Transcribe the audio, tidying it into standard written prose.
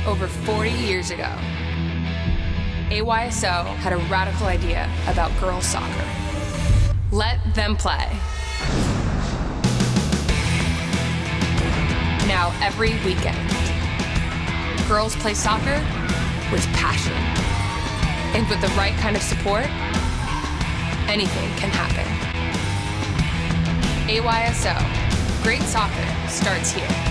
over 40 years ago, AYSO had a radical idea about girls' soccer. Let them play. Now, every weekend, girls play soccer with passion. And with the right kind of support, anything can happen. AYSO, great soccer starts here.